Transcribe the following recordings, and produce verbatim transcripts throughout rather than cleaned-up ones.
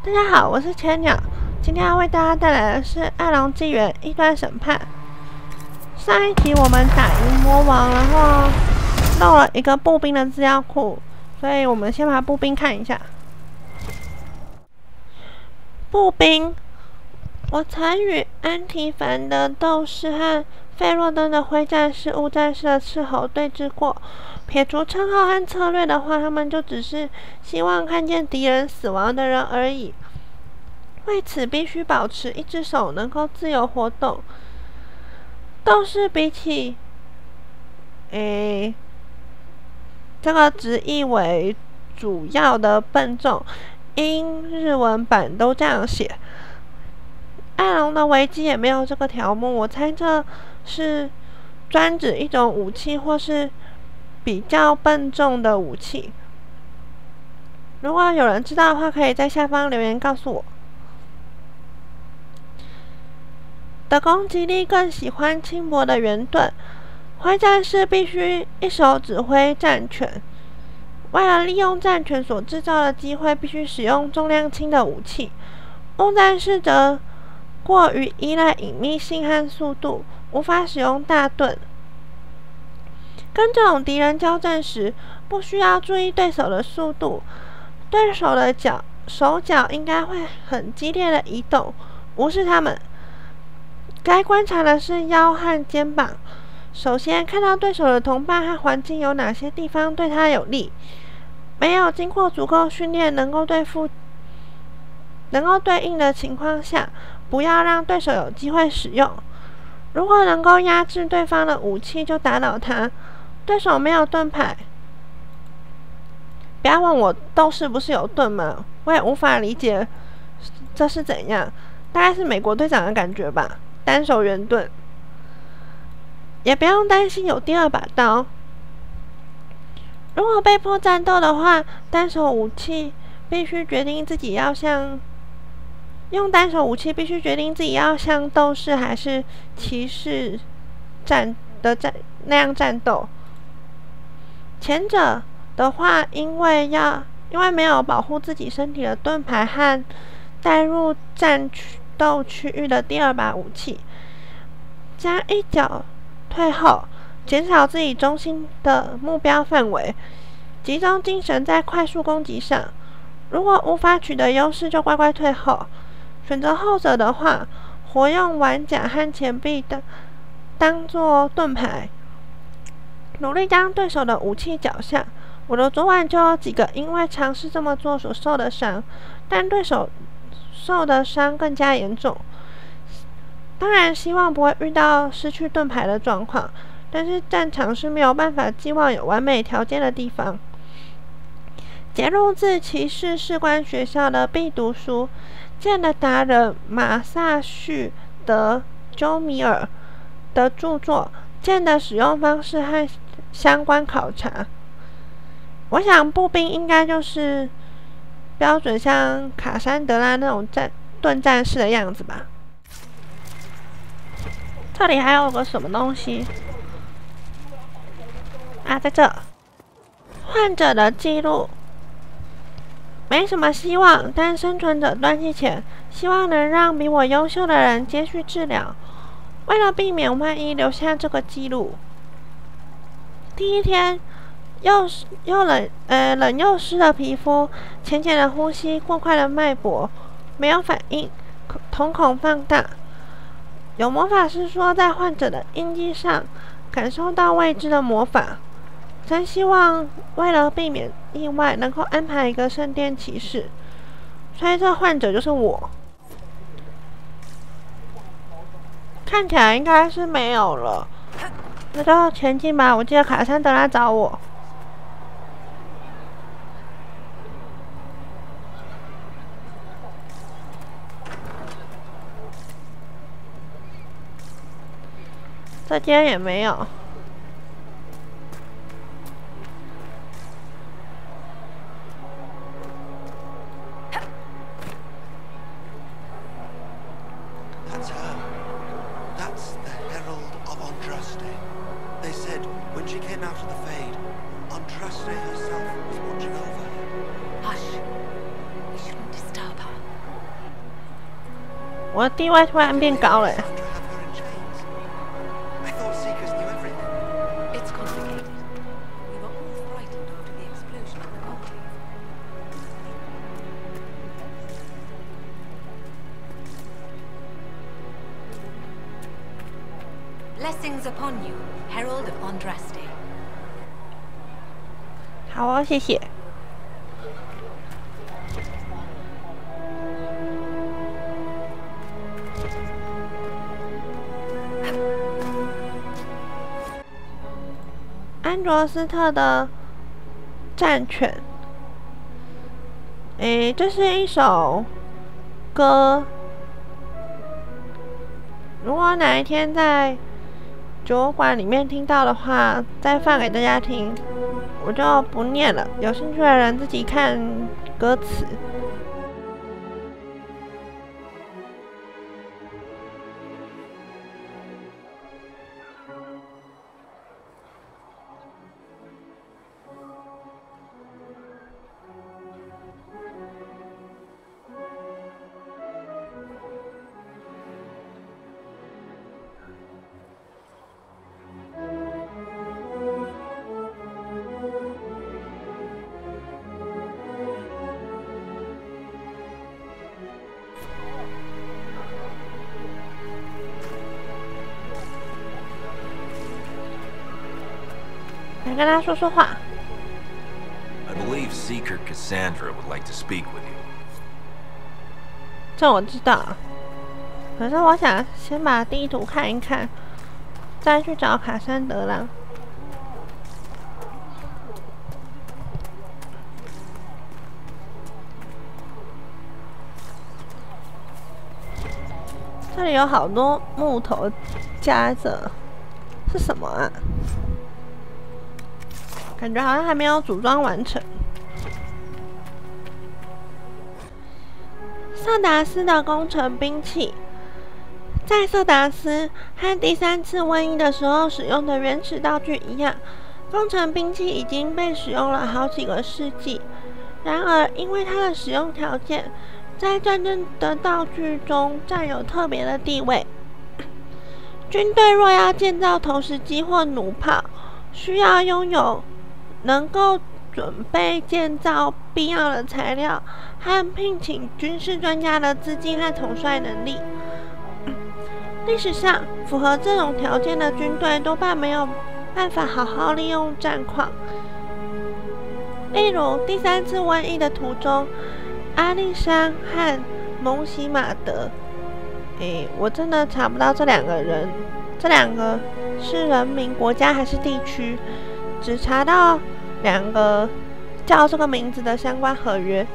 大家好，我是千鸟，今天要为大家带来的是《闇龙纪元：异端审判》。上一集我们打赢魔王，然后漏了一个步兵的资料库，所以我们先把步兵看一下。步兵，我曾与安提凡的斗士和费洛登的灰战士、雾战士的斥候对峙过。撇除称号和策略的话，他们就只是希望看见敌人死亡的人而已。为此，必须保持一只手能够自由活动。斗士比起，诶，这个直译为主要的笨重，英日文版都这样写。暗龙的维基也没有这个条目，我猜这是专指一种武器，或是比较笨重的武器。如果有人知道的话，可以在下方留言告诉我。的攻击力更喜欢轻薄的圆盾，灰战士必须一手指挥战拳。为了利用战拳所制造的机会，必须使用重量轻的武器。雾战士则过于依赖隐秘性和速度，无法使用大盾。跟这种敌人交战时，不需要注意对手的速度，对手的脚手脚应该会很激烈的移动，无视他们。该观察的是腰和肩膀。首先，看到对手的同伴和环境有哪些地方对他有利。没有经过足够训练能够对付、能够对应的情况下，不要让对手有机会使用。如果能够压制对方的武器，就打倒他。对手没有盾牌，不要问我斗士不是有盾吗？我也无法理解这是怎样，大概是美国队长的感觉吧。单手圆盾，也不用担心有第二把刀。如果被迫战斗的话，单手武器必须决定自己要像用单手武器必须决定自己要像斗士还是骑士战的战那样战斗。前者的话，因为要因为没有保护自己身体的盾牌和带入战斗区域的第二把武器，将一脚退后，减少自己中心的目标范围，集中精神在快速攻击上。如果无法取得优势，就乖乖退后。选择后者的话，活用腕甲和钱币的当作盾牌，努力将对手的武器缴下。我的昨晚就有几个因为尝试这么做所受的伤，但对手受的伤更加严重。当然希望不会遇到失去盾牌的状况，但是战场是没有办法寄望有完美条件的地方。节录自骑士士官学校的必读书，剑的达人马萨绪德鸠米尔的著作《剑的使用方式和相关考察》。我想步兵应该就是标准像卡珊德拉那种战盾战士的样子吧。这里还有个什么东西啊？在这，患者的记录。没什么希望，但生存者断气前，希望能让比我优秀的人接续治疗。为了避免万一，留下这个记录。第一天，又又冷呃冷又湿的皮肤，浅浅的呼吸，过快的脉搏，没有反应，瞳孔放大。有魔法师说，在患者的印记上感受到未知的魔法。真希望为了避免意外，能够安排一个圣殿骑士，所以这患者就是我。看起来应该是没有了，那就前进吧。我记得卡珊德拉找我。这间也没有。 That's her. That's the herald of Andraste. They said when she came out of the fade, Andraste herself was watching over her. Hush. We shouldn't disturb her. 我的地位突然变高了。 Blessings upon you, Herald of Andraste. 好哦，谢谢。安卓斯特的战犬。诶，这是一首歌。如果哪一天在酒馆里面听到的话，再放给大家听，我就不念了。有兴趣的人自己看歌词。来跟他说说话。 I believe Seeker Cassandra would like to speak with you. 这我知道，可是我想先把地图看一看，再去找卡珊德拉。这里有好多木头夹着，是什么啊？感觉好像还没有组装完成。色达斯的工程兵器，在色达斯和第三次瘟疫的时候使用的原始道具一样，工程兵器已经被使用了好几个世纪。然而，因为它的使用条件在战争的道具中占有特别的地位，军队若要建造投石机或弩炮，需要拥有能够准备建造必要的材料和聘请军事专家的资金和统帅能力。历史上，符合这种条件的军队多半没有办法好好利用战况。例如，第三次瘟疫的途中，阿利山和蒙西马德，诶，我真的查不到这两个人，这两个是人民、国家还是地区？只查到两个叫这个名字的相关合约。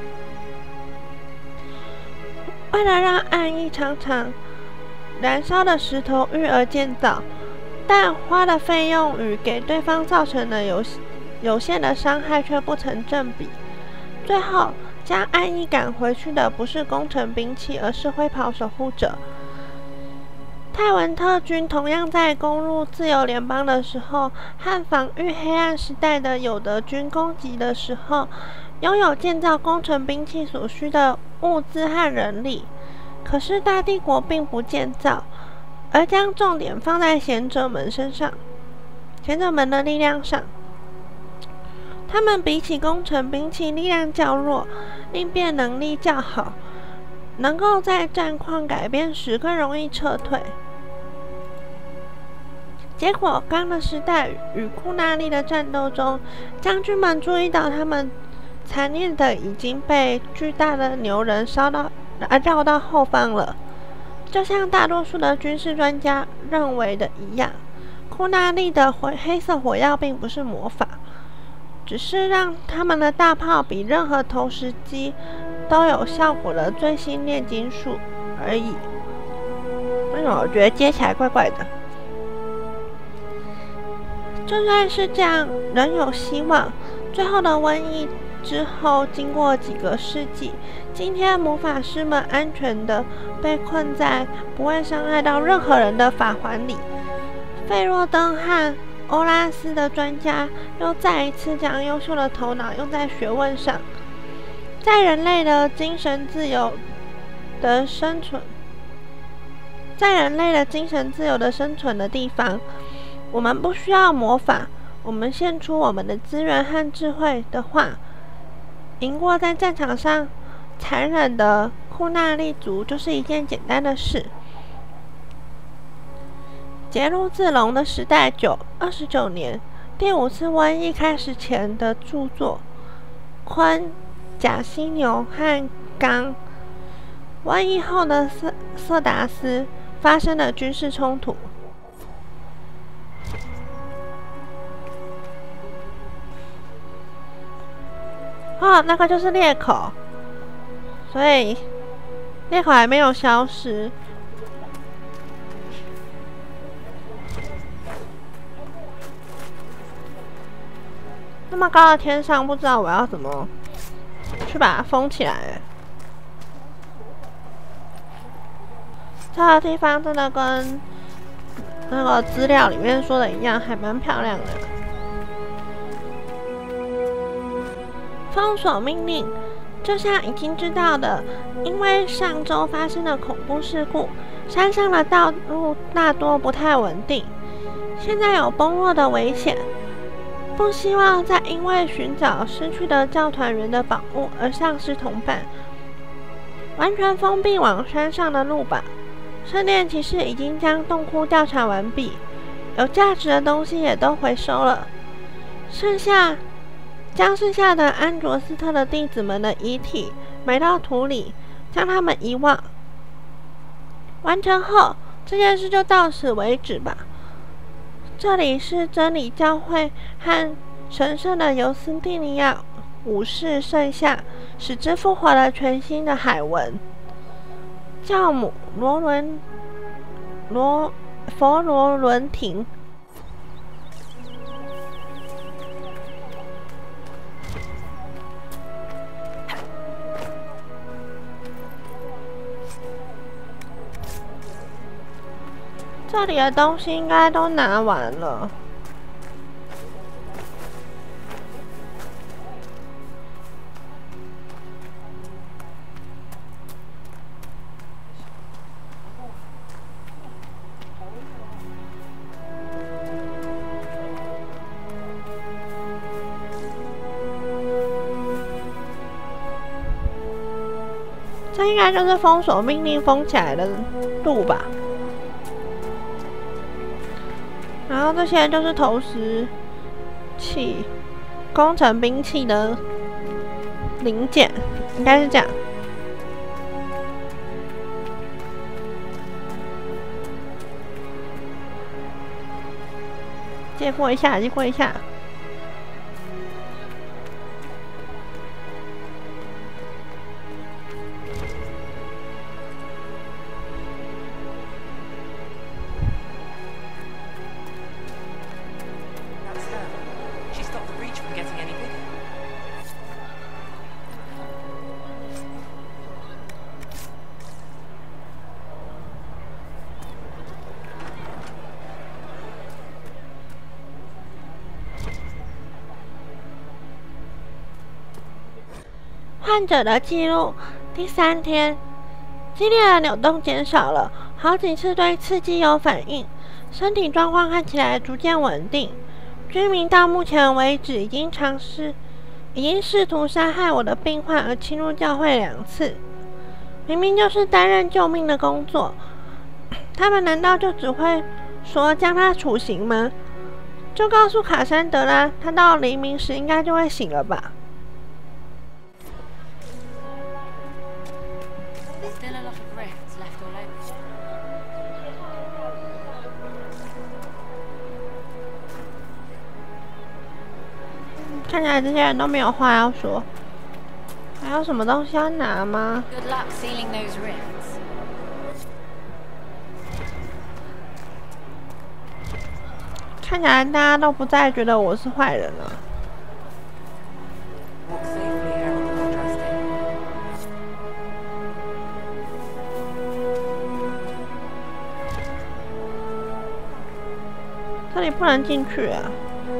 为了让暗翼常常燃烧的石头遇而建造，但花的费用与给对方造成的有有限的伤害却不成正比。最后，将暗翼赶回去的不是工程兵器，而是灰袍守护者。泰文特军同样在攻入自由联邦的时候，和防御黑暗时代的有德军攻击的时候，拥有建造工程兵器所需的物资和人力。可是大帝国并不建造，而将重点放在贤者们身上，贤者们的力量上。他们比起工程兵器力量较弱，应变能力较好，能够在战况改变时更容易撤退。结果，刚的时代与库纳利的战斗中，将军们注意到他们残念的已经被巨大的牛人烧到绕到后方了。就像大多数的军事专家认为的一样，库纳利的黑色火药并不是魔法，只是让他们的大炮比任何投石机都有效果的最新炼金术而已。为什么我觉得接起来怪怪的？就算是这样，仍有希望。最后的瘟疫之后，经过几个世纪，今天魔法师们安全地被困在不会伤害到任何人的法环里。费洛登和欧拉斯的专家又再一次将优秀的头脑用在学问上，在人类的精神自由的生存在人类的精神自由的生存的地方，我们不需要魔法，我们献出我们的资源和智慧的话，赢过在战场上残忍的库纳利族就是一件简单的事。节录自龙的时代九二十九年，第五次瘟疫开始前的著作。鲲、甲犀牛和刚。瘟疫后的色色达斯发生了军事冲突。哦，那个就是裂口，所以裂口还没有消失。那么高的天上，不知道我要怎么去把它封起来。这个地方真的跟那个资料里面说的一样，还蛮漂亮的。封锁命令，就像已经知道的，因为上周发生的恐怖事故，山上的道路大多不太稳定，现在有崩落的危险。不希望再因为寻找失去的教团员的宝物而丧失同伴。完全封闭往山上的路吧。圣殿骑士已经将洞窟调查完毕，有价值的东西也都回收了，剩下将剩下的安卓斯特的弟子们的遗体埋到土里，将他们遗忘。完成后，这件事就到此为止吧。这里是真理教会和神圣的尤斯蒂尼亚武士剩下，使之复活了全新的海文。教母罗伦罗佛罗伦廷。这里的东西应该都拿完了。这应该就是封锁命令封起来的路吧。然后这些就是投石器、工程兵器的零件，应该是这样。借过一下，借过一下。患者的记录，第三天，激烈的扭动减少了，好几次对刺激有反应，身体状况看起来逐渐稳定。居民到目前为止已经尝试，已经试图杀害我的病患而侵入教会两次，明明就是担任救命的工作，他们难道就只会说将他处刑吗？就告诉卡珊德拉，他到黎明时应该就会醒了吧。看起来这些人都没有话要说，还有什么东西要拿吗？看起来大家都不再觉得我是坏人了。这里不能进去啊！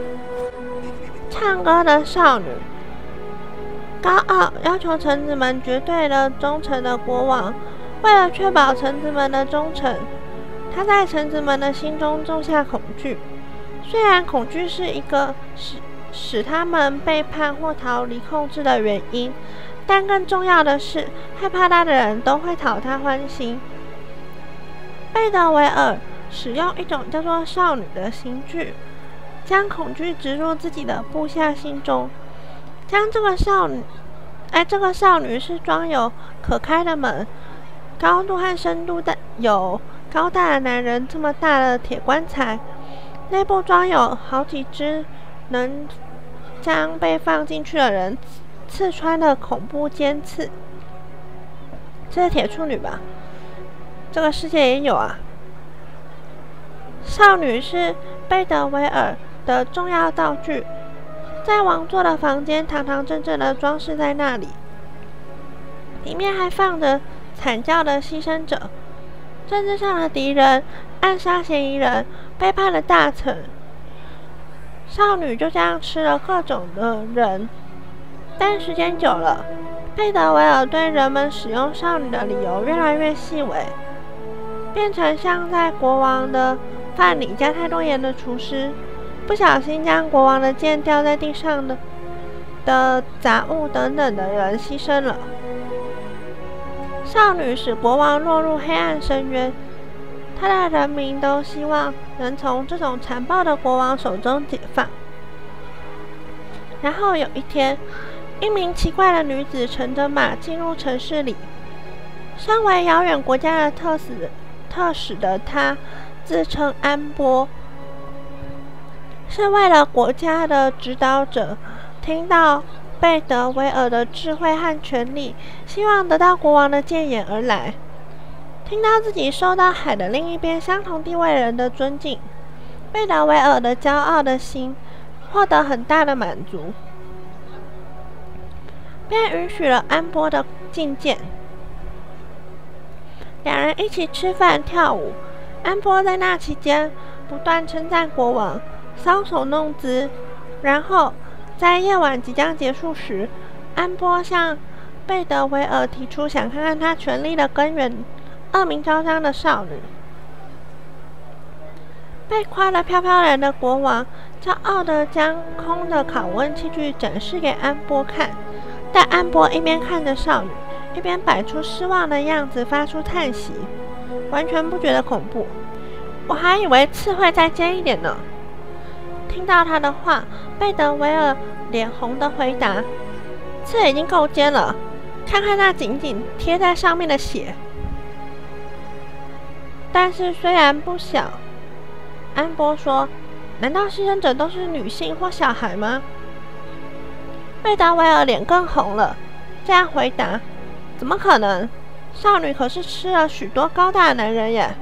唱歌的少女，高傲要求臣子们绝对的忠诚的国王，为了确保臣子们的忠诚， 他在臣子们的心中种下恐惧。虽然恐惧是一个使使他们背叛或逃离控制的原因，但更重要的是，害怕他的人都会讨他欢心。贝德维尔使用一种叫做少女的刑具，将恐惧植入自己的部下心中。将这个少女，哎，这个少女是装有可开的门，高度和深度的有高大的男人这么大的铁棺材，内部装有好几只能将被放进去的人刺穿的恐怖尖刺。这是铁处女吧？这个世界也有啊。少女是贝德维尔的重要道具，在王座的房间堂堂正正的装饰在那里，里面还放着惨叫的牺牲者、政治上的敌人、暗杀嫌疑人、背叛的大臣。少女就这样吃了各种的人，但时间久了，贝德维尔对人们使用少女的理由越来越细微，变成像在国王的饭里加太多盐的厨师，不小心将国王的剑掉在地上的的杂物等等的人牺牲了。少女使国王落入黑暗深渊，他的人民都希望能从这种残暴的国王手中解放。然后有一天，一名奇怪的女子乘着马进入城市里。身为遥远国家的特使特使的她，自称安波，是为了国家的指导者。听到贝德维尔的智慧和权力，希望得到国王的谏言而来。听到自己受到海的另一边相同地位人的尊敬，贝德维尔的骄傲的心获得很大的满足，便允许了安波的觐见。两人一起吃饭跳舞，安波在那期间不断称赞国王，搔首弄姿。然后在夜晚即将结束时，安波向贝德维尔提出想看看他权力的根源。恶名昭彰的少女，被夸得飘飘然的国王骄傲地将空的拷问器具展示给安波看，但安波一边看着少女，一边摆出失望的样子，发出叹息，完全不觉得恐怖。我还以为刺会再尖一点呢。听到他的话，贝德维尔脸红地回答：“刺已经够尖了，看看那紧紧贴在上面的血。”但是虽然不小，安波说：“难道牺牲者都是女性或小孩吗？”贝德维尔脸更红了，这样回答：“怎么可能？少女可是吃了许多高大的男人耶！”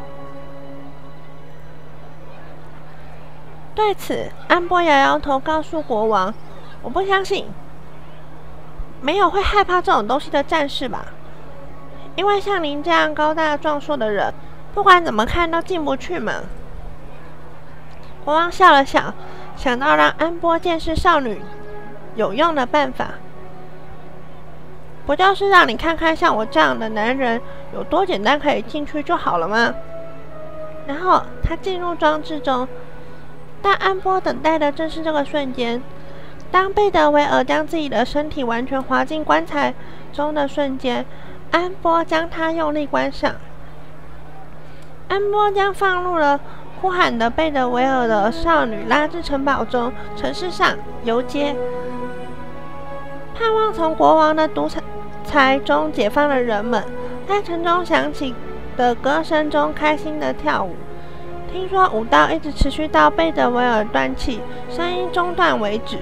对此，安波摇摇头，告诉国王：“我不相信，没有会害怕这种东西的战士吧？因为像您这样高大壮硕的人，不管怎么看都进不去嘛。”国王笑了笑，想到让安波见识少女有用的办法，不就是让你看看像我这样的男人有多简单可以进去就好了吗？然后他进入装置中，但安波等待的正是这个瞬间。当贝德维尔将自己的身体完全滑进棺材中的瞬间，安波将它用力关上。安波将放入了呼喊的贝德维尔的少女拉至城堡中，城市上游街，盼望从国王的独裁中解放的人们，在城中响起的歌声中开心地跳舞。听说舞蹈一直持续到贝德维尔断气，声音中断为止。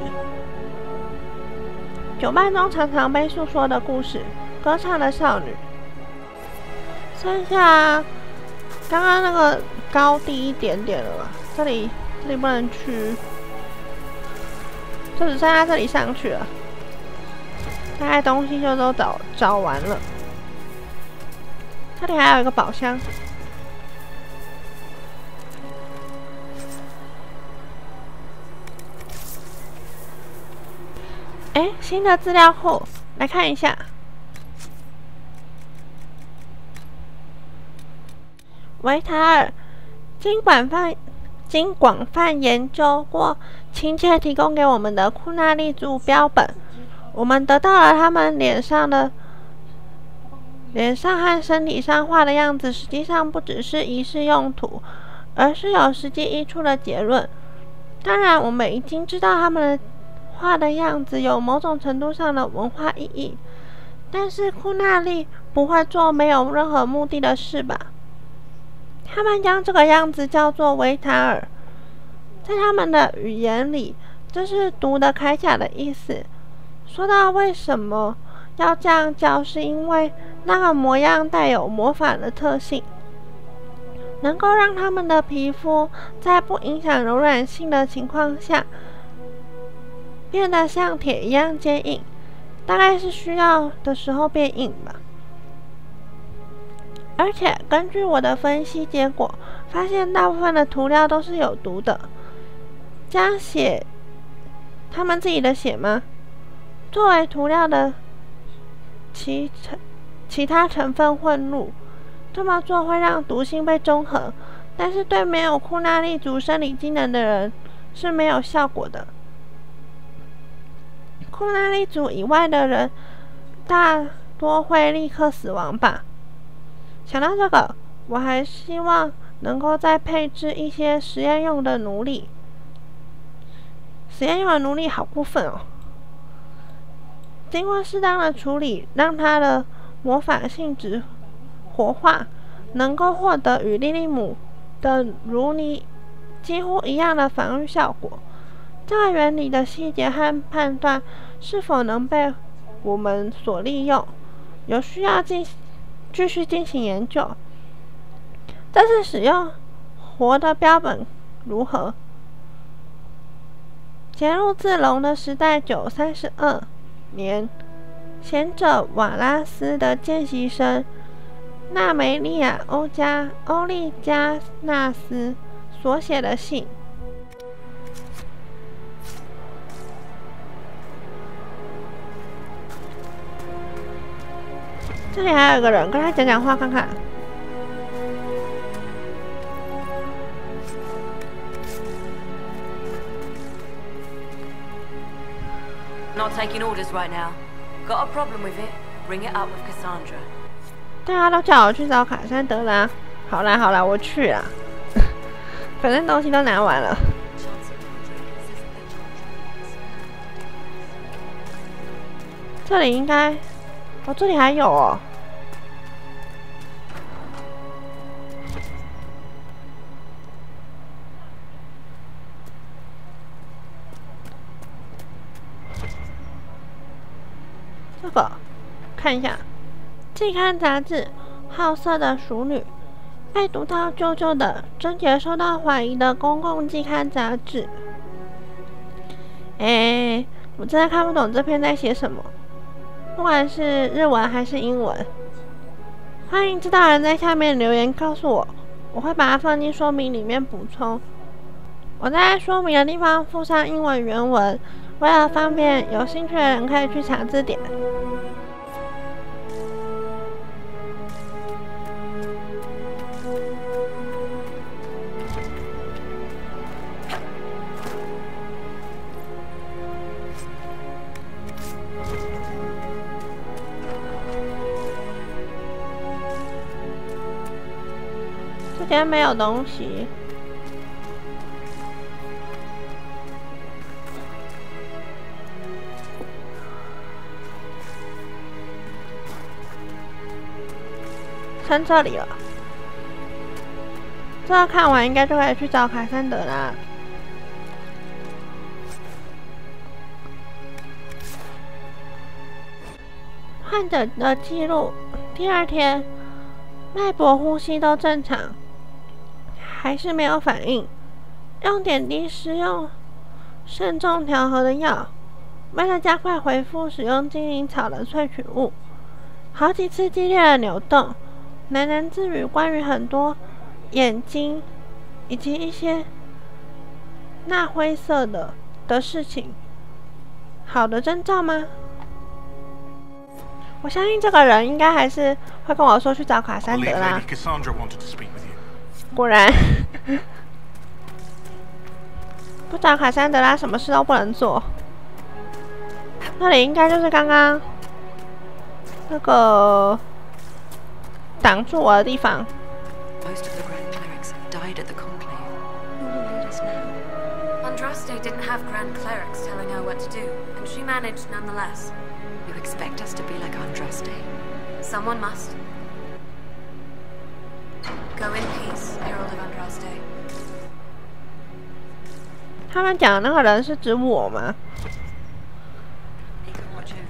酒吧中常常被诉说的故事，歌唱的少女。剩下刚刚那个高低一点点了吧？这里这里不能去，就只剩下这里上去了。大概东西就都找找完了。这里还有一个宝箱。哎，新的资料库，来看一下。维塔尔经广泛经广泛研究过，亲切提供给我们的库纳利族标本，我们得到了他们脸上的脸上和身体上画的样子，实际上不只是仪式用途，而是有实际益处的结论。当然，我们已经知道他们的画的样子有某种程度上的文化意义，但是库纳利不会做没有任何目的的事吧？他们将这个样子叫做维塔尔，在他们的语言里，这是毒的铠甲的意思。说到为什么要这样叫，是因为那个模样带有魔法的特性，能够让他们的皮肤在不影响柔软性的情况下变得像铁一样坚硬，大概是需要的时候变硬吧。而且根据我的分析结果，发现大部分的涂料都是有毒的。将血，他们自己的血吗？作为涂料的其成其他成分混入，这么做会让毒性被中和，但是对没有库纳利族生理机能的人是没有效果的。库纳利族以外的人大多会立刻死亡吧。想到这个，我还希望能够再配置一些实验用的奴隶。实验用的奴隶好过分哦！经过适当的处理，让它的魔法性质活化，能够获得与莉莉姆的如尼几乎一样的防御效果。这个原理的细节和判断是否能被我们所利用，有需要进行继续进行研究。这次使用活的标本如何？节录自龙的时代九三十二年，贤者瓦拉斯的见习生纳梅利亚欧加欧利加纳斯所写的信。这里还有一个人，跟他讲讲话看看。 Not taking orders right now. Got a problem with it? Bring it up with Cassandra. 大家都叫我去找卡珊德拉。好啦好啦，我去啦。反正东西都拿完了。这里应该，哦，这里还有哦。这个看一下，季刊杂志《好色的淑女》，被读到旧旧的、贞洁受到怀疑的公共季刊杂志。哎，我真的看不懂这篇在写什么，不管是日文还是英文。欢迎知道人在下面留言告诉我，我会把它放进说明里面补充。我在说明的地方附上英文原文，为了方便有兴趣的人可以去查字典。这边没有东西。剩这里了，这个看完应该就可以去找凯珊德拉。患者的记录：第二天，脉搏、呼吸都正常，还是没有反应。用点滴施用慎重调和的药，为了加快恢复，使用精灵草的萃取物。好几次激烈的扭动。喃喃自语关于很多眼睛以及一些那灰色的的事情。好的征兆吗？我相信这个人应该还是会跟我说去找卡珊德拉。 果然，不找卡珊德拉，什么事都不能做。那里应该就是刚刚那个挡住我的地方。 Most of the Grand Clerics have died at the conclave. Who will lead us now? Andraste didn't have Grand Clerics telling her what to do, and she managed nonetheless. You expect us to be like Andraste? Someone must. Go in peace, Herald of Andraste. 他们讲的那个人是指我吗？ He can watch over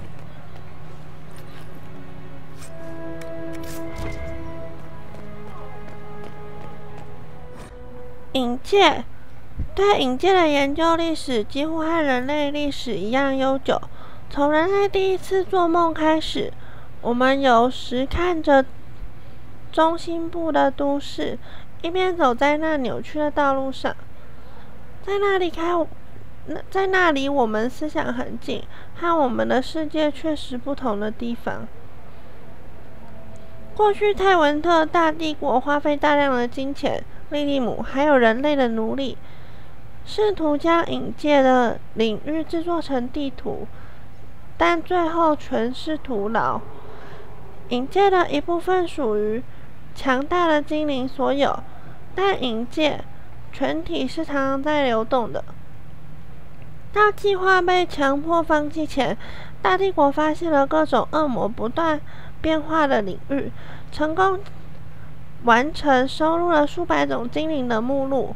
you. 影界对影界的研究历史几乎和人类历史一样悠久。从人类第一次做梦开始，我们有时看着中心部的都市，一边走在那扭曲的道路上，在那里开，在那里我们思想很近，和我们的世界确实不同的地方。过去泰文特大帝国花费大量的金钱、莉莉姆还有人类的奴隶，试图将影界的领域制作成地图，但最后全是徒劳。影界的一部分属于强大的精灵所有，但影界全体是常常在流动的。到计划被强迫放弃前，大帝国发现了各种恶魔不断变化的领域，成功完成收录了数百种精灵的目录。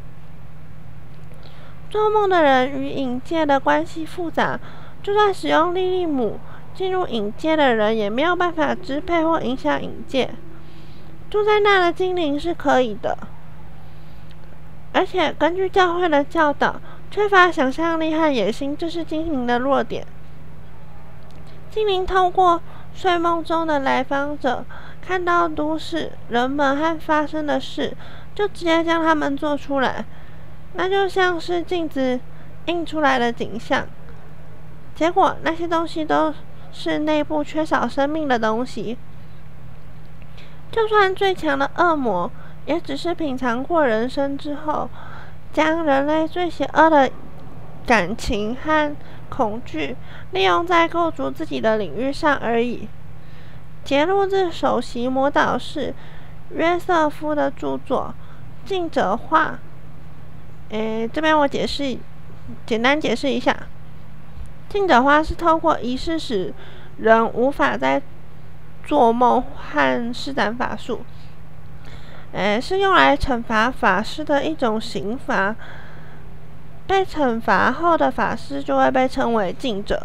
做梦的人与影界的关系复杂，就算使用莉莉姆进入影界的人，也没有办法支配或影响影界。住在那的精灵是可以的，而且根据教会的教导，缺乏想象力和野心，这是精灵的弱点。精灵透过睡梦中的来访者看到都市人们和发生的事，就直接将它们做出来，那就像是镜子映出来的景象。结果那些东西都是内部缺少生命的东西。就算最强的恶魔，也只是品尝过人生之后，将人类最邪恶的感情和恐惧利用在构筑自己的领域上而已。节录自首席魔导士约瑟夫的著作《镜者画》。诶，这边我解释，简单解释一下，镜者画是透过仪式使人无法再做梦和施展法术，诶，是用来惩罚法师的一种刑罚。被惩罚后的法师就会被称为镜者。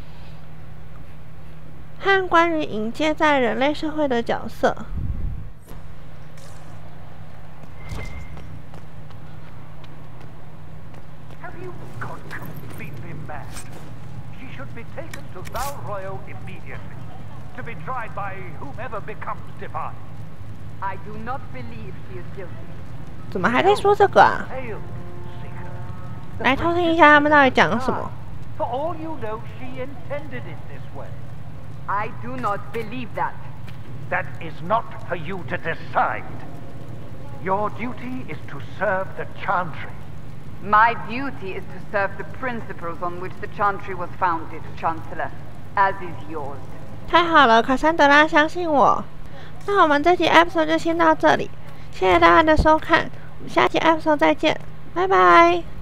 和关于影界在人类社会的角色。 Have you gone completely mad? She should be taken to Valroyo immediately, to be tried by whomever becomes divine. I do not believe she is guilty. 怎么还在说这个啊？ Hail, Seeker. 来偷听一下他们到底讲什么。 For all you know, she intended it this way. I do not believe that. That is not for you to decide. Your duty is to serve the Chantry. My duty is to serve the principles on which the Chantry was founded, Chancellor, as is yours. 太好了，卡珊德拉相信我。那我们这集 episode 就先到这里，谢谢大家的收看，我们下期 episode 再见，拜拜。